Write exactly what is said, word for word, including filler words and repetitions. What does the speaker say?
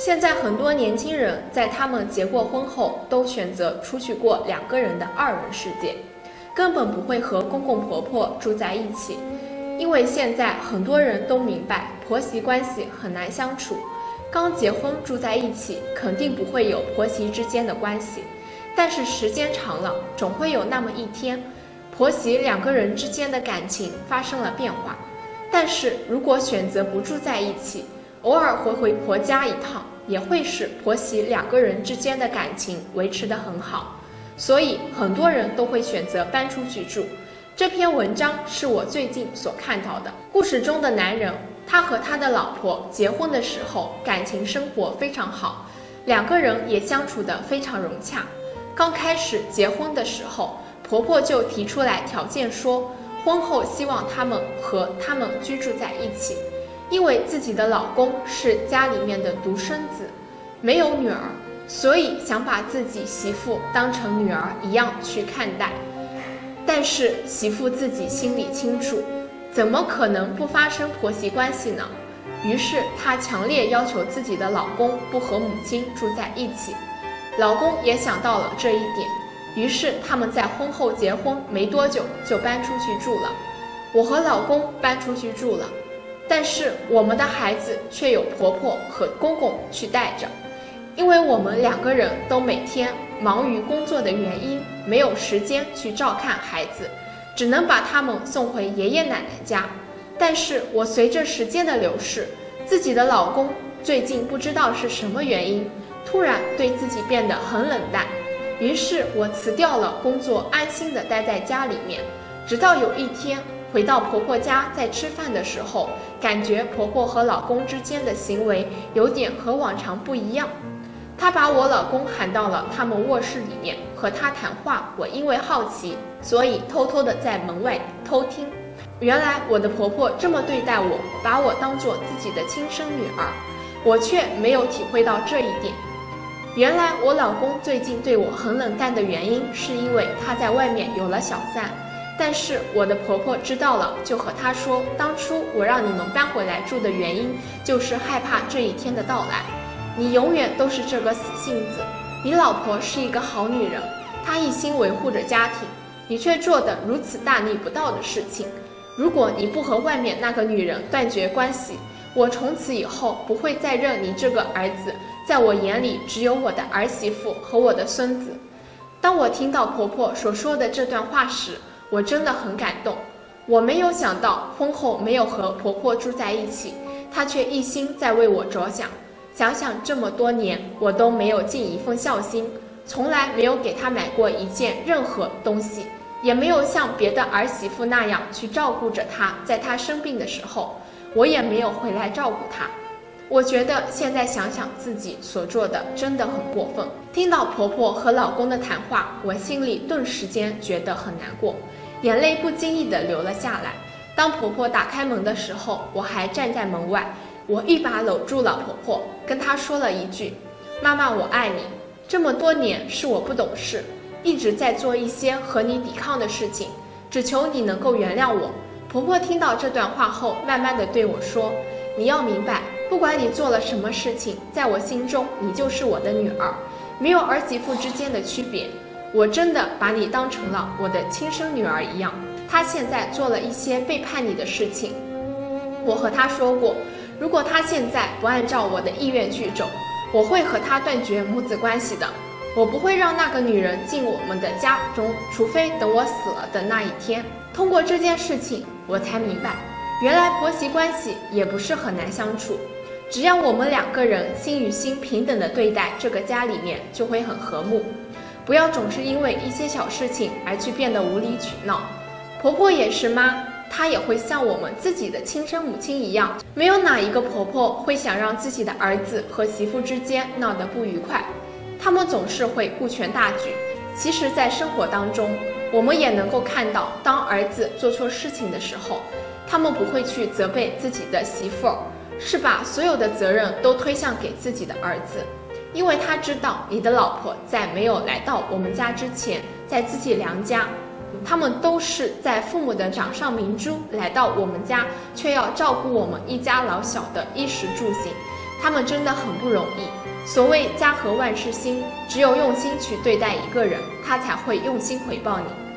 现在很多年轻人在他们结过婚后，都选择出去过两个人的二人世界，根本不会和公公婆婆住在一起。因为现在很多人都明白婆媳关系很难相处，刚结婚住在一起肯定不会有婆媳之间的关系，但是时间长了，总会有那么一天，婆媳两个人之间的感情发生了变化。但是如果选择不住在一起，偶尔回回婆家一趟，也会使婆媳两个人之间的感情维持得很好。所以很多人都会选择搬出去住。这篇文章是我最近所看到的。故事中的男人，他和他的老婆结婚的时候感情生活非常好，两个人也相处得非常融洽。刚开始结婚的时候，婆婆就提出来条件说，婚后希望他们和他们居住在一起，因为自己的老公是家里面的独生子，没有女儿，所以想把自己媳妇当成女儿一样去看待。但是媳妇自己心里清楚，怎么可能不发生婆媳关系呢？于是她强烈要求自己的老公不和母亲住在一起。老公也想到了这一点，于是他们在婚后结婚没多久就搬出去住了。我和老公搬出去住了，但是我们的孩子却有婆婆和公公去带着，因为我们两个人都每天忙于工作的原因，没有时间去照看孩子，只能把他们送回爷爷奶奶家。但是我随着时间的流逝，自己的老公最近不知道是什么原因，突然对自己变得很冷淡。于是我辞掉了工作，安心地待在家里面。直到有一天回到婆婆家，在吃饭的时候，感觉婆婆和老公之间的行为有点和往常不一样。她把我老公喊到了他们卧室里面和他谈话，我因为好奇，所以偷偷的在门外偷听。原来我的婆婆这么对待我，把我当作自己的亲生女儿，我却没有体会到这一点。原来我老公最近对我很冷淡的原因，是因为他在外面有了小三。但是我的婆婆知道了，就和他说，当初我让你们搬回来住的原因，就是害怕这一天的到来。你永远都是这个死性子，你老婆是一个好女人，她一心维护着家庭，你却做得如此大逆不道的事情。如果你不和外面那个女人断绝关系，我从此以后不会再认你这个儿子，在我眼里只有我的儿媳妇和我的孙子。当我听到婆婆所说的这段话时，我真的很感动。我没有想到婚后没有和婆婆住在一起，她却一心在为我着想。想想这么多年，我都没有尽一份孝心，从来没有给她买过一件任何东西，也没有像别的儿媳妇那样去照顾着她，在她生病的时候，我也没有回来照顾她。我觉得现在想想自己所做的真的很过分。听到婆婆和老公的谈话，我心里顿时间觉得很难过，眼泪不经意地流了下来。当婆婆打开门的时候，我还站在门外，我一把搂住了婆婆，跟她说了一句，妈妈我爱你，这么多年是我不懂事，一直在做一些和你抵抗的事情，只求你能够原谅我。婆婆听到这段话后，慢慢地对我说，你要明白，不管你做了什么事情，在我心中你就是我的女儿，没有儿媳妇之间的区别，我真的把你当成了我的亲生女儿一样。她现在做了一些背叛你的事情，我和她说过，如果她现在不按照我的意愿去走，我会和她断绝母子关系的，我不会让那个女人进我们的家中，除非等我死了的那一天。通过这件事情，我才明白，原来婆媳关系也不是很难相处，只要我们两个人心与心平等的对待这个家里面，就会很和睦。不要总是因为一些小事情而去变得无理取闹。婆婆也是吗？她也会像我们自己的亲生母亲一样，没有哪一个婆婆会想让自己的儿子和媳妇之间闹得不愉快，他们总是会顾全大局。其实在生活当中，我们也能够看到，当儿子做错事情的时候，他们不会去责备自己的媳妇儿，是把所有的责任都推向给自己的儿子，因为他知道你的老婆在没有来到我们家之前，在自己娘家，他们都是在父母的掌上明珠来到我们家，却要照顾我们一家老小的衣食住行， 他们真的很不容易。所谓家和万事兴，只有用心去对待一个人，他才会用心回报你。